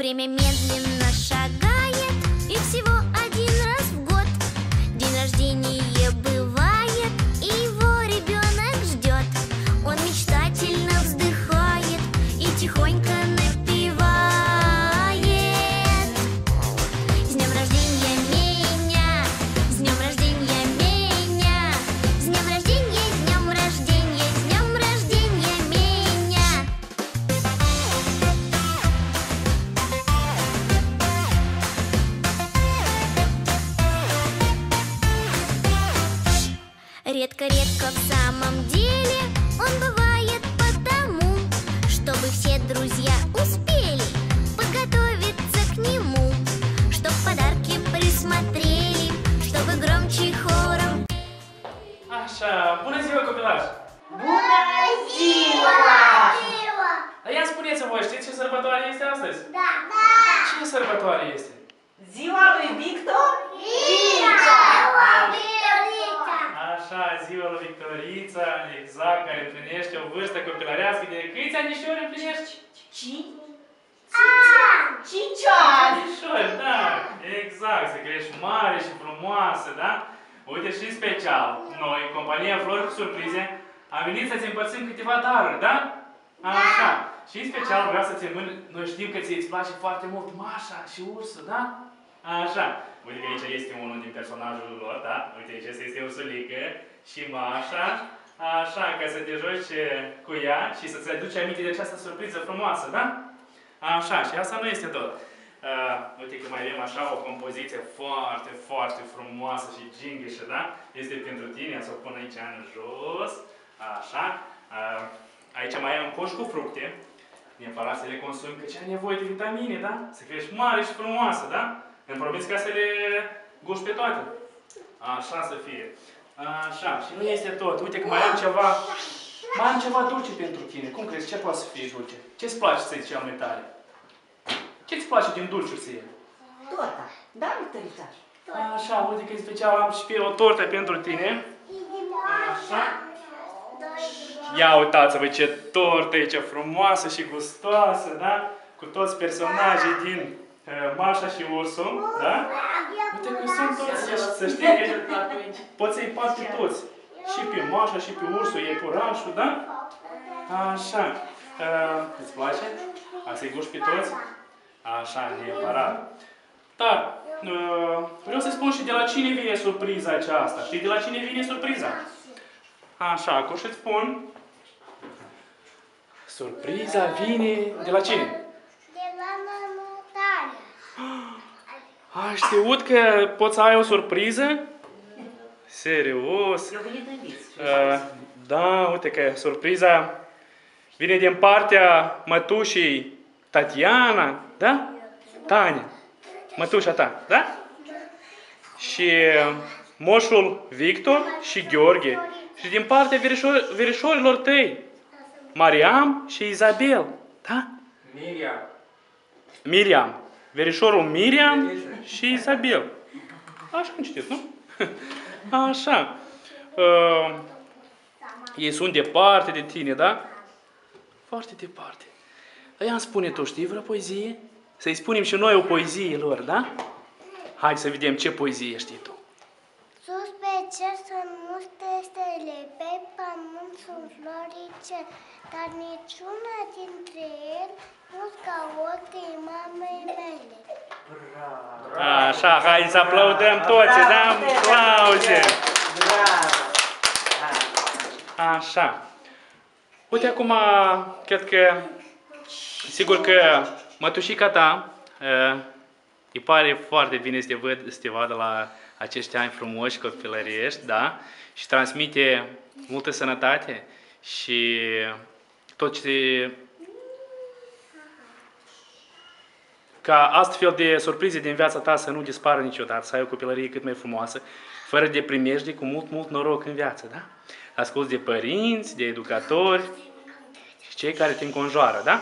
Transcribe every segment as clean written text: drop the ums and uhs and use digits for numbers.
Время медленно шагает, и всего один раз в год день рождения бывает, и его ребенок ждет. Он мечтательно вздыхает и тихонько напевает: с днем рождения меня, с днем рождения меня, с днем рождения, с днем рождения, с днем рождения меня. Редко-редко в самом деле он бывает потому, чтобы все друзья успели подготовиться к нему, чтоб подарки присмотрели, чтобы громче хором. Așa, bună ziua, copilași! Bună ziua! Dar ia spuneți-mi voi, știți ce sărbătoare este astăzi? Da! Ce sărbătoare este? Ziua lui Victor? Victorița! Așa, ziua lui Victorița, exact, care împlinește o vârstă copilărească de câți anișori împlinești? 5 ani! Anișori, da, exact, să crești mare și frumoasă, da? Uite, și în special, noi, compania Flori cu Surprize, am venit să-ți împărțim câteva daruri, da? Așa, și în special vreau să-ți îmbân, noi știm că ți-ți place foarte mult Mașa și ursul, da? Așa, uite că aici este unul din personajul lor, da? Uite, aici este ursulică și Mașa, așa, ca să te joci cu ea și să-ți aduci aminte de această surpriză frumoasă, da? Așa, și asta nu este tot. Uite că mai avem așa o compoziție foarte, foarte frumoasă și gingișă, da? Este pentru tine, să o pun aici în jos, așa. Aici mai ai un coș cu fructe, neapărat să le consumi, că ce ai nevoie de vitamine, da? Să crești mare și frumoasă, da? Îmi promiți ca să le guști pe toate. Așa să fie. Așa, și nu este tot. Uite că mai am ceva, dulce pentru tine. Cum crezi? Ce poate să fie dulce? Ce-ți place ție cel mai tare? Ce-ți place din dulciuri ție? Torta, da, Victorița? Așa, uite că în special am și pe o tortă pentru tine. Așa. Ia uitați-vă ce tortă e, ce frumoasă și gustoasă, da? Cu toți personajii din Mașa și Ursul, da? Uite că sunt toți, să știi că poți să-i pat pe toți. Și pe Mașa, și pe Ursul, iepurașul, da? Așa. Îți place? A să-i guști pe toți? Așa, neapărat. Dar, vreau să spun și de la cine vine surpriza aceasta. Știi de la cine vine surpriza? Așa, acum și-ți spun. Surpriza vine de la cine? De la mama Tania. Ai știut că poți să ai o surpriză? Serios? Eu venit în vis. Da, uite că surpriza vine din partea mătușii Tatiana, da? Tania, mătușa ta, da? Și moșul Victor și Gheorghe. Și din partea verișorilor tăi, Mariam și Izabel, da? Miriam. Verișorul Miriam și Izabel. Așa am citit, nu? Așa. Ei sunt departe de tine, da? Foarte departe. Dar ea îmi spune, tu știi vreo poezie? Să-i spunem și noi o poezie lor, da? Hai să vedem ce poezie știi tu. Sus pe cer sunt multe stele, pe pământ sunt florice, dar niciuna dintre ele nu-s ca ochii mamei mele. Așa, hai să aplaudăm toți, da? Aplauze! Așa. Uite, acum, cred că, sigur că mătușica ta îi pare foarte bine să te vadă la acești ani frumoși, copilărești, da? Și transmite multă sănătate și tot ce... Ca astfel de surprize din viața ta să nu dispară niciodată, să ai o copilărie cât mai frumoasă, fără de primejde, cu mult noroc în viață, da? Asculți de părinți, de educatori și cei care te înconjoară, da?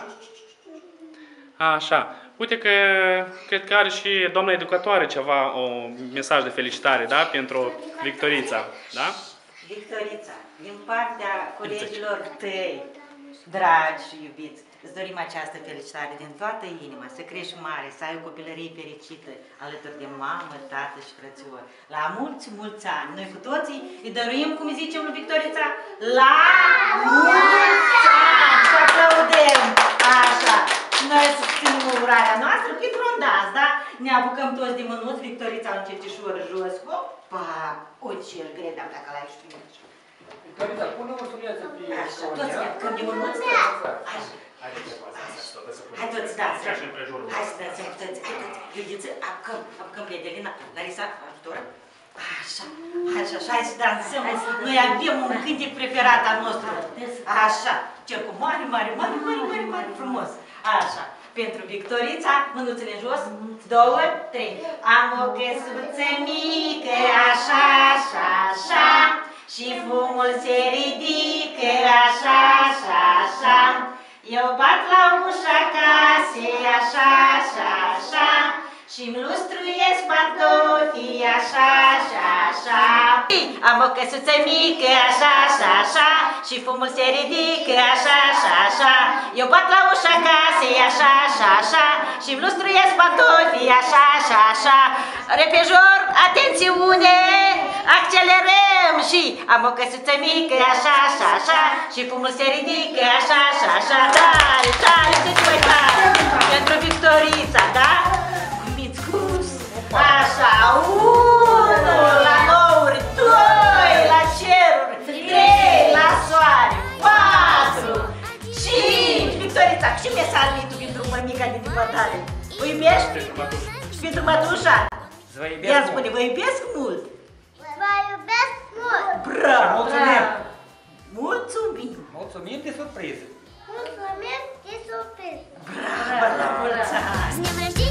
Așa. Uite că cred că are și doamna educatoare ceva, un mesaj de felicitare, da? Pentru Victorița, da? Victorița, din partea colegilor tăi, dragi și iubiți, îți dorim această felicitare din toată inima, să crești mare, să ai o copilărie fericită alături de mamă, tată și frățiori. La mulți, mulți ani. Noi cu toții îi dăruim, cum îi zicem lui Victorița, la mulți ani! Să aplaudem! Așa! Noi susținem urarea noastră printr-un dans, da? Ne apucăm toți de mânuți, Victorița în cetișoră jos, hop, pa! Uite ce îl gredeam dacă l-ai știut. Victorița, pune o suliață pe Așa, toți ne apucăm de mânuți, așa. Hai toți, da, Ca și împrejurul. hai să dați, toți, hai toți, Iudiță, apucăm pe Adelina, Larisa, ajutor. Așa, așa, hai să dansăm, noi avem un cântec preferat al nostru. Așa, cercul mare, mare, mare, mare, mare, mare, frumos. Așa, pentru Victorița, mânuțele în jos, 2, 3. Am o căsuță mică, așa, așa, așa, și fumul se ridică, așa, așa, așa. Eu bat la ușa casei, așa, așa, așa, și-mi lustruiesc pantofii, așa, așa, așa. Am o căsuță mică, așa, așa, așa, și fumul se ridică, așa, așa, așa. Eu bat la ușa casei, așa, așa, așa, și-mi lustruiesc pantofii, așa, așa, așa. Repejor, atențiune, accelerăm și am o căsuță mică, așa, așa, așa, și fumul se ridică, așa, așa, așa. Tare, tare, cât mai tare, pentru Victorița, da? Așa, 1 la nouri, 2 la ceruri, 3 la soare, 4, 5. Victorița, ce mesaj vii tu pentru mămica din depărtare? O iubești? Și pentru mătușa? Ia spune, vă iubesc mult? Vă iubesc mult! Bravo! Mulțumim! Mulțumim! Mulțumim de surpriză! Mulțumim de surpriză! Bravo! La mulți ani! С днем рождения!